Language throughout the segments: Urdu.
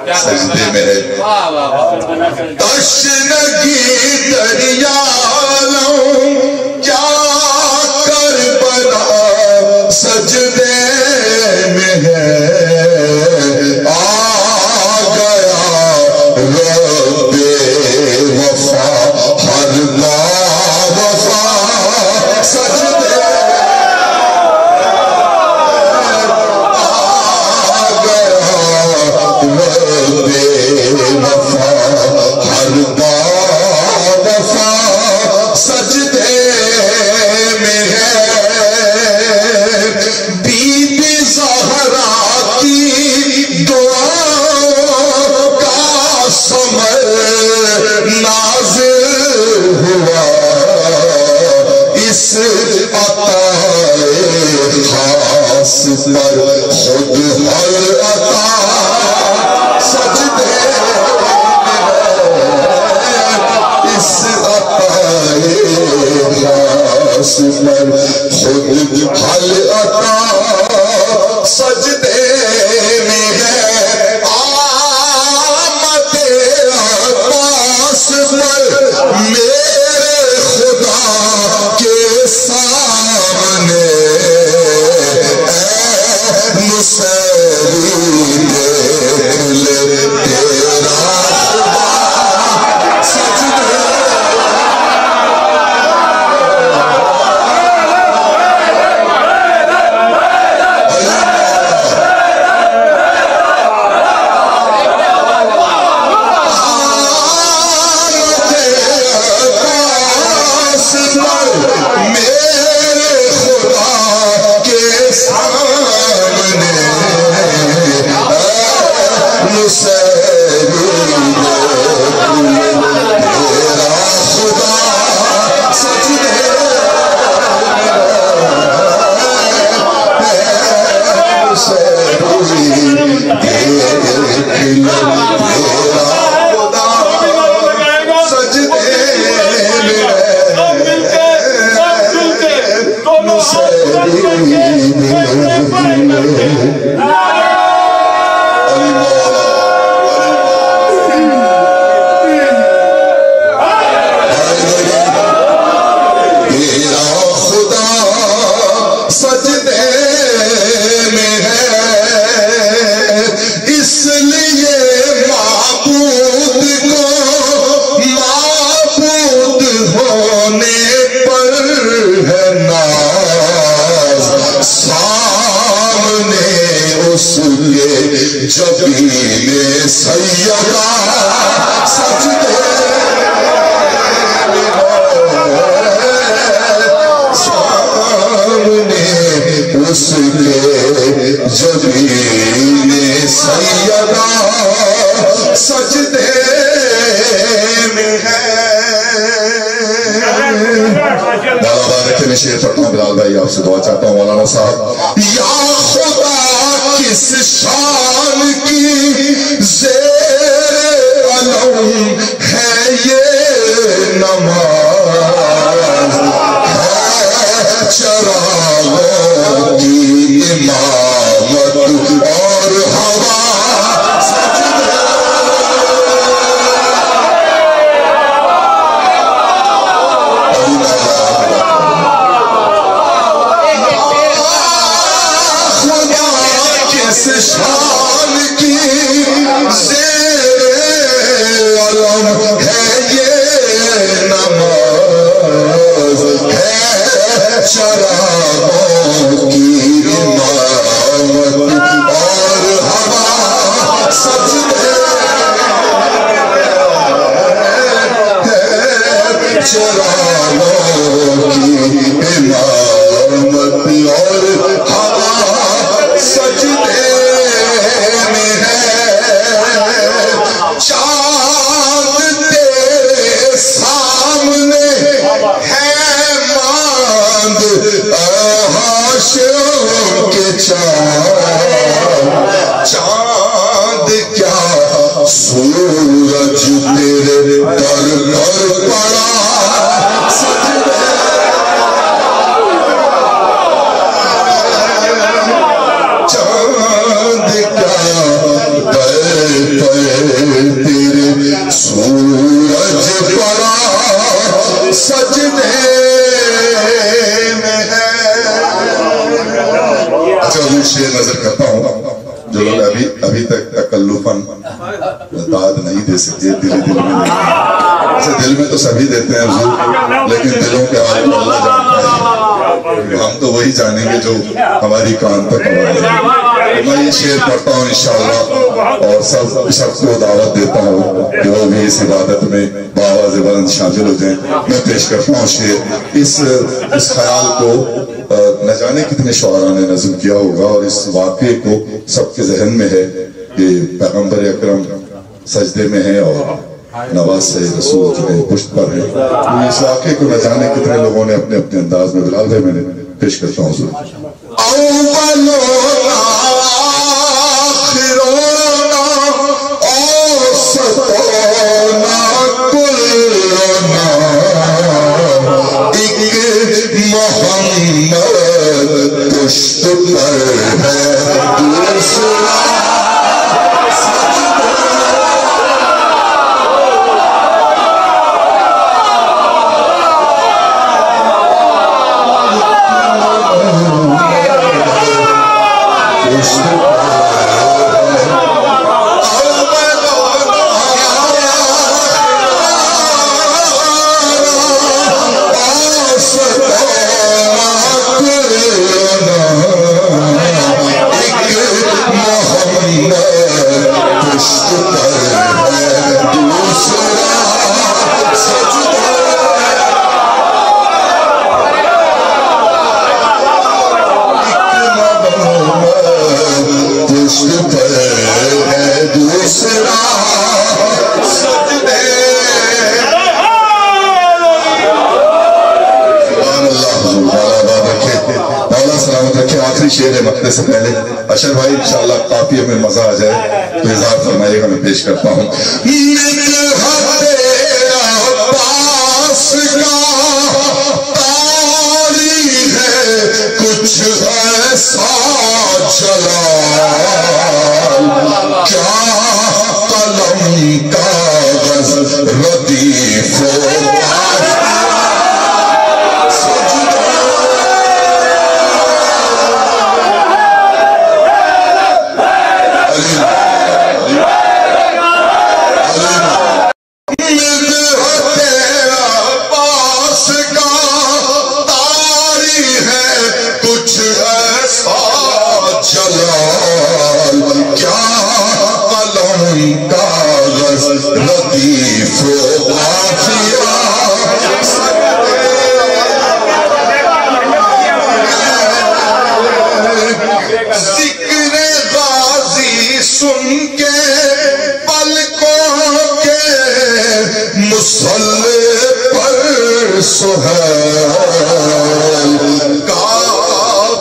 سجدے میں ہے تشنگی دریا لوں کیا کربلا سجدے میں ہے آ گیا رب وفا ہر با وفا سجدے پر خود ہر عطا سجدے اس عطائے خاص پر خود ہر عطا سجدے میں ہے آمد عباس پر میرے خدا کے سامنے شیر پڑھتا ہوں بلال بھائی آپ سے دعا چاہتا ہوں مولانا صاحب یا خدا کس شان کی زیر علم ہے یہ نماز ہے چراغوں کی امامت اور ہوا شان کی ابھی تک تکلفاً داد نہیں دے سکتے دل میں نہیں. ایسے دل میں تو سبھی دیتے ہیں حضور، لیکن دلوں کے حال کو اللہ جانتا ہے. ہم تو وہی جانیں گے جو ہماری کان تک آواز ہے. میں یہ شعر پڑھتا ہوں انشاءاللہ اور سب کو دعوت دیتا ہوں کہ وہ بھی اس عبادت میں بآواز بلند شامل ہو جائیں. میں پیش کرتا ہوں شعر. اس خیال کو نہ جانے کتنے شعراء نے نظم کیا ہوگا، اور اس واقعے کو سب کے ذہن میں ہے کہ پیغمبر اکرم سجدے میں ہیں اور نواز سے رسول جو ہے پشت پر ہے. تو اس واقعے کو نہ جانے کتنے لوگوں نے اپنے اپنے انداز میں بلال بھائی میں نے پیش کرتا ہوں. شعر مکنے سے پہلے اشر بھائی انشاءاللہ قافیے میں مزہ آ جائے تو اظہار فرمائیے گا. میں پیش کرتا ہوں. کچھ ایسا چلا کیا قلم کاغذ ردیف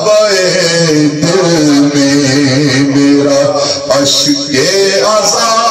عشق عذاب